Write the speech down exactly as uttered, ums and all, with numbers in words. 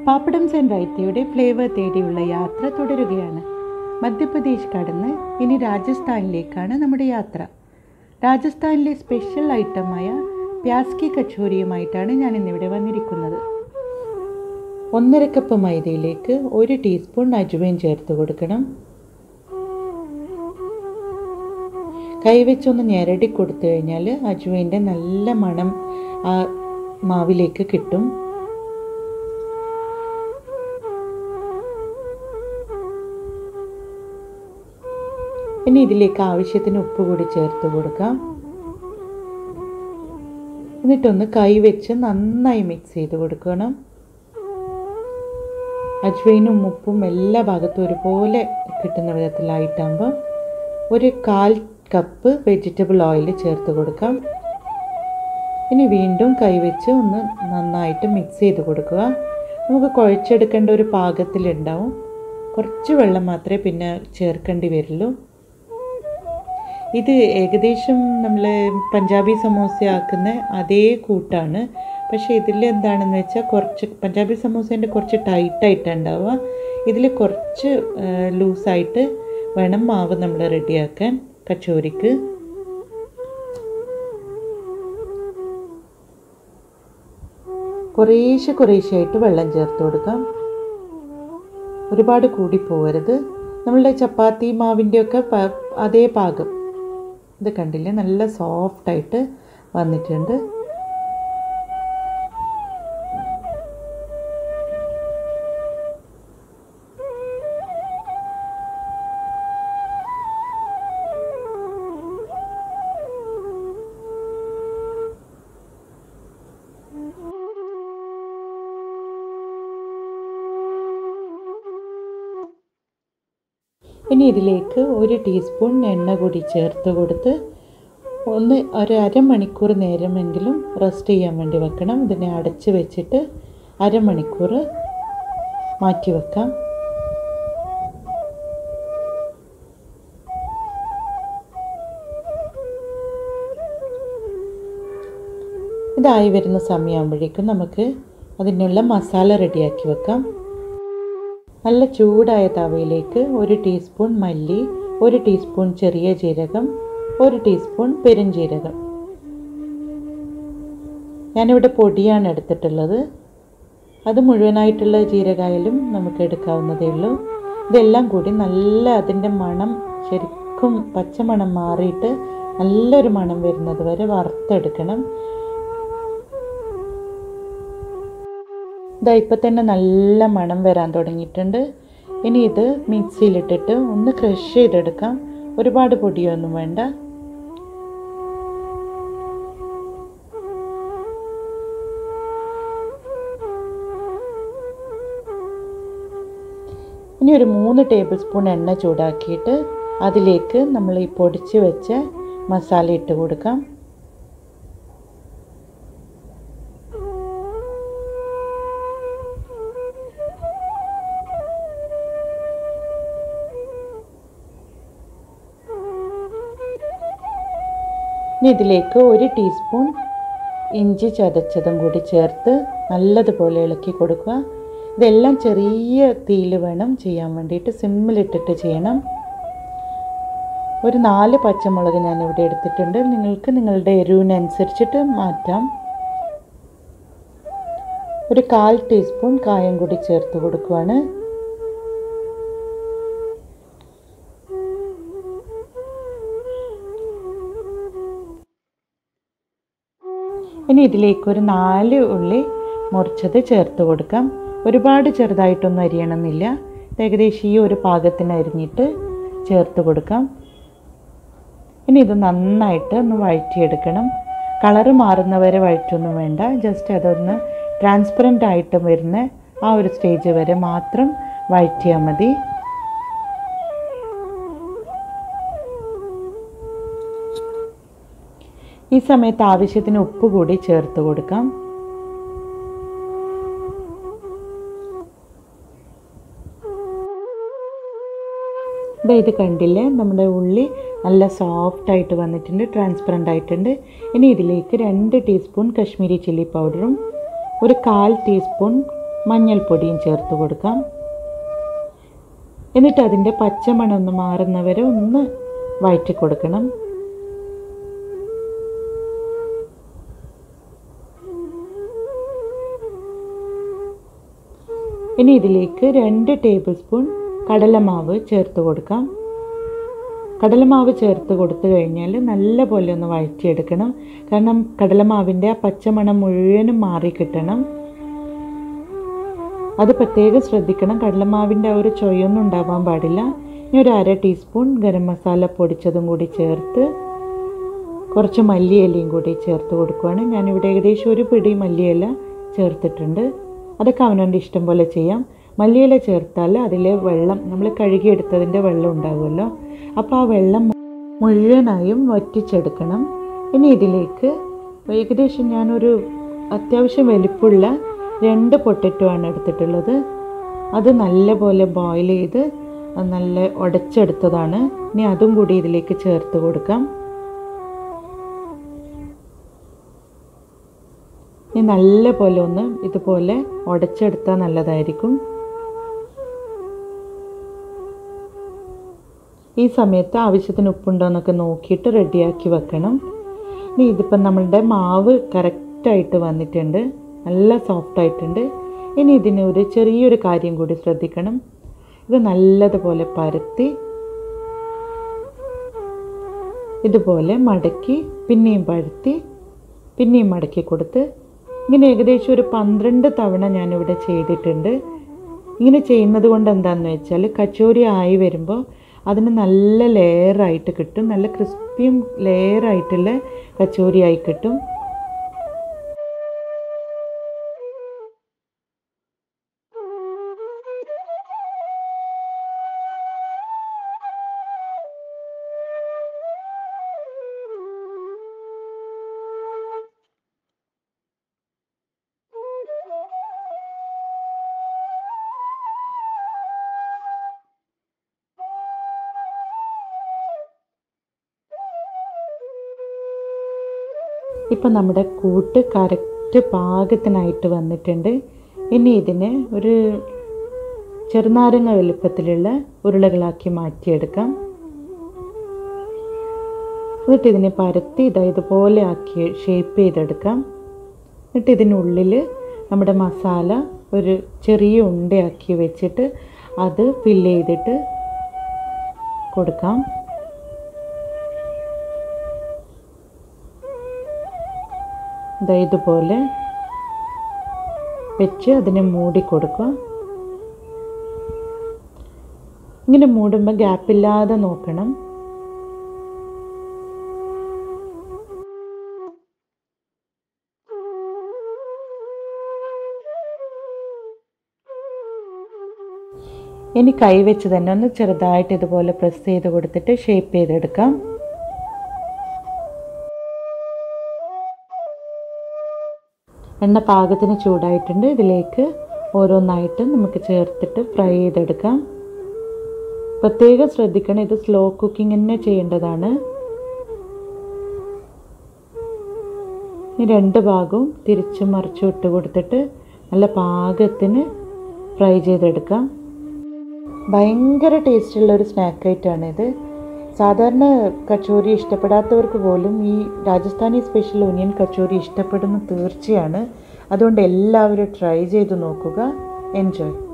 പാപ്പടംസ് and റൈത്തയുടെ flavour തേടിയുള്ള യാത്ര തുടരുകയാണ്. മധ്യപ്രദേശ് കടന്ന് ഇനി രാജസ്ഥാനിലേക്കാണ് നമ്മുടെ യാത്ര. രാജസ്ഥാനിലെ സ്പെഷ്യൽ ഐറ്റമായ പ്യാസ് കി കച്ചോരിയുമായിട്ടാണ് ഞാൻ ഇന്നിവിടെ വന്നിരിക്കുന്നത്. ഒന്നര കപ്പ് മൈദയിലേക്ക് ഒരു ടീസ്പൂൺ അജ്വൈൻ ചേർത്ത് കൊടുക്കണം. കൈവച്ചൊന്ന് ഞെരടി കൊടുത്തു കഴിഞ്ഞാൽ അജ്വൈൻ്റെ നല്ല മണം ആ മാവിലേക്ക് കിട്ടും. ഇനി ഇതിലേക്ക് ആവശ്യത്തിന് ഉപ്പ് കൂടി ചേർത്ത് കൊടുക്കാം. എന്നിട്ടൊന്ന് കൈവച്ച് നന്നായി മിക്സ് ചെയ്ത് കൊടുക്കണം. അജ്വൈനും ഉപ്പും എല്ലാ ഭാഗത്തും ഒരുപോലെ കിട്ടുന്ന വിധത്തിലായിട്ടാകുമ്പോൾ ഒരു കാൽ കപ്പ് വെജിറ്റബിൾ ഓയിൽ ചേർത്ത് കൊടുക്കാം. ഇനി വീണ്ടും കൈവച്ച് ഒന്ന് നന്നായിട്ട് മിക്സ് ചെയ്ത് കൊടുക്കുക. നമുക്ക് കുഴച്ചെടുക്കേണ്ട ഒരു പാകത്തിലുണ്ടാവും. കുറച്ച് വെള്ളം മാത്രമേ പിന്നെ ചേർക്കേണ്ടി വരുള്ളൂ. ഇത് ഏകദേശം നമ്മൾ പഞ്ചാബി സമോസ ആക്കുന്ന അതേ കൂട്ടാണ്. പക്ഷേ ഇതിൽ എന്താണെന്ന് വെച്ചാൽ കുറച്ച് പഞ്ചാബി സമോസേൻ്റെ കുറച്ച് ടൈറ്റായിട്ടാണ് ഉണ്ടാവുക. ഇതിൽ കുറച്ച് ലൂസായിട്ട് വേണം മാവ് നമ്മൾ റെഡിയാക്കാൻ കച്ചോരിക്ക്. കുറേശ്ശെ കുറേശ്ശെയായിട്ട് വെള്ളം ചേർത്ത് കൊടുക്കാം. ഒരുപാട് കൂടി പോകരുത്. നമ്മളുടെ ചപ്പാത്തി മാവിൻ്റെയൊക്കെ അതേ പാകം. ഇത് കണ്ടില്ലേ, നല്ല സോഫ്റ്റായിട്ട് വന്നിട്ടുണ്ട്. ഇനി ഇതിലേക്ക് ഒരു ടീസ്പൂൺ എണ്ണ കൂടി ചേർത്ത് കൊടുത്ത് ഒന്ന് ഒരു അരമണിക്കൂർ നേരമെങ്കിലും റെസ്റ്റ് ചെയ്യാൻ വേണ്ടി വെക്കണം. ഇതിനെ അടച്ച് വെച്ചിട്ട് അരമണിക്കൂർ മാറ്റി വെക്കാം. ഇതായി വരുന്ന സമയമാകുമ്പോഴേക്കും നമുക്ക് അതിനുള്ള മസാല റെഡിയാക്കി വെക്കാം. നല്ല ചൂടായ തവയിലേക്ക് ഒരു ടീസ്പൂൺ മല്ലി, ഒരു ടീസ്പൂൺ ചെറിയ ജീരകം, ഒരു ടീസ്പൂൺ പെരുംജീരകം. ഞാനിവിടെ പൊടിയാണ് എടുത്തിട്ടുള്ളത്. അത് മുഴുവനായിട്ടുള്ള ജീരകമായാലും നമുക്ക് എടുക്കാവുന്നതേ ഉള്ളൂ. ഇതെല്ലാം കൂടി നല്ല അതിൻ്റെ മണം ശരിക്കും പച്ചമണം മാറിയിട്ട് നല്ലൊരു മണം വരുന്നത് വരെ വറുത്തെടുക്കണം. ഇതാ ഇപ്പം തന്നെ നല്ല മണം വരാൻ തുടങ്ങിയിട്ടുണ്ട്. ഇനി ഇത് മിക്സിയിലിട്ടിട്ട് ഒന്ന് ക്രഷ് ചെയ്തെടുക്കാം. ഒരുപാട് പൊടിയൊന്നും വേണ്ട. ഇനി ഒരു മൂന്ന് ടേബിൾ സ്പൂൺ എണ്ണ ചൂടാക്കിയിട്ട് അതിലേക്ക് നമ്മൾ ഈ പൊടിച്ച് വെച്ച മസാല ഇട്ട് കൊടുക്കാം. ഇനി ഇതിലേക്ക് ഒരു ടീസ്പൂൺ ഇഞ്ചി ചതച്ചതും കൂടി ചേർത്ത് നല്ലതുപോലെ ഇളക്കി കൊടുക്കുക. ഇതെല്ലാം ചെറിയ തീയിൽ വേണം ചെയ്യാൻ വേണ്ടിയിട്ട്, സിമ്മിലിട്ടിട്ട് ചെയ്യണം. ഒരു നാല് പച്ചമുളക് ഞാനിവിടെ എടുത്തിട്ടുണ്ട്. നിങ്ങൾക്ക് നിങ്ങളുടെ എരിവിനനുസരിച്ചിട്ട് മാറ്റാം. ഒരു കാൽ ടീസ്പൂൺ കായം കൂടി ചേർത്ത് കൊടുക്കുകയാണ്. ഇനി ഇതിലേക്ക് ഒരു നാല് ഉള്ളി മുറിച്ചത് ചേർത്ത് കൊടുക്കാം. ഒരുപാട് ചെറുതായിട്ടൊന്നും അരിയണമെന്നില്ല. ഏകദേശം ഈ ഒരു പാകത്തിന് അരിഞ്ഞിട്ട് ചേർത്ത് കൊടുക്കാം. ഇനി ഇത് നന്നായിട്ട് ഒന്ന് വഴറ്റിയെടുക്കണം. കളറ് മാറുന്നവരെ വഴറ്റൊന്നും വേണ്ട. ജസ്റ്റ് അതൊന്ന് ട്രാൻസ്പെറൻ്റ് ആയിട്ട് വരുന്ന ആ ഒരു സ്റ്റേജ് വരെ മാത്രം വഴറ്റിയാൽ മതി. ഈ സമയത്ത് ആവശ്യത്തിന് ഉപ്പ് കൂടി ചേർത്ത് കൊടുക്കാം. ഇത് കണ്ടില്ലേ, നമ്മുടെ ഉള്ളി നല്ല സോഫ്റ്റായിട്ട് വന്നിട്ടുണ്ട്, ട്രാൻസ്പെറൻ്റ് ആയിട്ടുണ്ട്. ഇനി ഇതിലേക്ക് രണ്ട് ടീസ്പൂൺ കശ്മീരി ചില്ലി പൗഡറും ഒരു കാൽ ടീസ്പൂൺ മഞ്ഞൾപ്പൊടിയും ചേർത്ത് കൊടുക്കാം. എന്നിട്ട് അതിൻ്റെ പച്ചമണം ഒന്ന് മാറുന്നവരെ ഒന്ന് വഴറ്റി കൊടുക്കണം. ഇനി ഇതിലേക്ക് രണ്ട് ടേബിൾ സ്പൂൺ കടലമാവ് ചേർത്ത് കൊടുക്കാം. കടലമാവ് ചേർത്ത് കൊടുത്തു കഴിഞ്ഞാൽ നല്ല പോലെ ഒന്ന് വഴറ്റിയെടുക്കണം. കാരണം കടലമാവിൻ്റെ ആ പച്ചമണം മുഴുവനും മാറി കിട്ടണം. അത് പ്രത്യേകം ശ്രദ്ധിക്കണം. കടലമാവിൻ്റെ ആ ഒരു ചൊയൊന്നും ഉണ്ടാവാൻ പാടില്ല. ഇനി ഒരു അര ടീസ്പൂൺ ഗരം മസാല പൊടിച്ചതും കൂടി ചേർത്ത് കുറച്ച് മല്ലിയിലയും കൂടി ചേർത്ത് കൊടുക്കുകയാണ്. ഞാനിവിടെ ഏകദേശം ഒരു പിടി മല്ലിയില ചേർത്തിട്ടുണ്ട്. അതൊക്കെ അവനവൻ്റെ ഇഷ്ടം പോലെ ചെയ്യാം. മല്ലിയില ചേർത്താൽ അതിലെ വെള്ളം, നമ്മൾ കഴുകിയെടുത്തതിൻ്റെ വെള്ളം ഉണ്ടാവുമല്ലോ, അപ്പോൾ ആ വെള്ളം മുഴുവനായും വറ്റിച്ചെടുക്കണം. ഇനി ഇതിലേക്ക് ഏകദേശം ഞാനൊരു അത്യാവശ്യം വലിപ്പമുള്ള രണ്ട് പൊട്ടറ്റോ ആണ് എടുത്തിട്ടുള്ളത്. അത് നല്ലപോലെ ബോയിൽ ചെയ്ത് നല്ല ഉടച്ചെടുത്തതാണ്. ഇനി അതും കൂടി ഇതിലേക്ക് ചേർത്ത് കൊടുക്കാം. ഇനി നല്ല പോലെ ഒന്ന് ഇതുപോലെ ഉടച്ചെടുത്താൽ നല്ലതായിരിക്കും. ഈ സമയത്ത് ആവശ്യത്തിന് ഉപ്പുണ്ടോ എന്നൊക്കെ നോക്കിയിട്ട് റെഡിയാക്കി വെക്കണം. ഇനി ഇതിപ്പം നമ്മളുടെ മാവ് കറക്റ്റായിട്ട് വന്നിട്ടുണ്ട്, നല്ല സോഫ്റ്റ് ആയിട്ടുണ്ട്. ഇനി ഇതിന് ഒരു ചെറിയൊരു കാര്യം കൂടി ശ്രദ്ധിക്കണം. ഇത് നല്ലതുപോലെ പരത്തി ഇതുപോലെ മടക്കി പിന്നെയും പരത്തി പിന്നെയും മടക്കി കൊടുത്ത് ഇങ്ങനെ ഏകദേശം ഒരു പന്ത്രണ്ട് തവണ ഞാനിവിടെ ചെയ്തിട്ടുണ്ട്. ഇങ്ങനെ ചെയ്യുന്നത് കൊണ്ട് എന്താണെന്ന് വെച്ചാൽ കച്ചോരി ആയി വരുമ്പോൾ അതിന് നല്ല ലെയറായിട്ട് കിട്ടും. നല്ല ക്രിസ്പിയും ലെയറായിട്ടുള്ള കച്ചോരി ആയി കിട്ടും. ഇപ്പം നമ്മുടെ കൂട്ട് കറക്റ്റ് പാകത്തിനായിട്ട് വന്നിട്ടുണ്ട്. ഇനി ഇതിനെ ഒരു ചെറുനാരങ്ങ വലുപ്പത്തിലുള്ള ഉരുളകളാക്കി മാറ്റിയെടുക്കാം. എന്നിട്ട് ഇതിനെ പരത്തി ഇതാ ഇതുപോലെ ആക്കി ഷേപ്പ് ചെയ്തെടുക്കാം. എന്നിട്ട് ഇതിനുള്ളിൽ നമ്മുടെ മസാല ഒരു ചെറിയ ഉണ്ടയാക്കി വെച്ചിട്ട് അത് ഫില്ല് ചെയ്തിട്ട് കൊടുക്കാം. ഇതാ ഇതുപോലെ വെച്ച് അതിനെ മൂടി കൊടുക്കുക. ഇങ്ങനെ മൂടുമ്പോൾ ഗ്യാപ്പില്ലാതെ നോക്കണം. ഇനി കൈ വെച്ച് തന്നെ ഒന്ന് ചെറുതായിട്ട് ഇതുപോലെ പ്രസ് ചെയ്ത് കൊടുത്തിട്ട് ഷേപ്പ് ചെയ്തെടുക്കാം. എണ്ണ പാകത്തിന് ചൂടായിട്ടുണ്ട്. ഇതിലേക്ക് ഓരോന്നായിട്ട് നമുക്ക് ചേർത്തിട്ട് ഫ്രൈ ചെയ്തെടുക്കാം. പ്രത്യേകം ശ്രദ്ധിക്കണം, ഇത് സ്ലോ കുക്കിംഗ് തന്നെ ചെയ്യേണ്ടതാണ്. ഈ രണ്ട് ഭാഗവും തിരിച്ചും മറിച്ചും ഇട്ട് കൊടുത്തിട്ട് നല്ല പാകത്തിന് ഫ്രൈ ചെയ്തെടുക്കാം. ഭയങ്കര ടേസ്റ്റുള്ളൊരു സ്നാക്ക് ഐറ്റമാണിത്. സാധാരണ കച്ചോരി ഇഷ്ടപ്പെടാത്തവർക്ക് പോലും ഈ രാജസ്ഥാനി സ്പെഷ്യൽ ഒനിയൻ കച്ചോരി ഇഷ്ടപ്പെടുന്ന തീർച്ചയാണ്. അതുകൊണ്ട് എല്ലാവരും ട്രൈ ചെയ്ത് നോക്കുക. എൻജോയ്.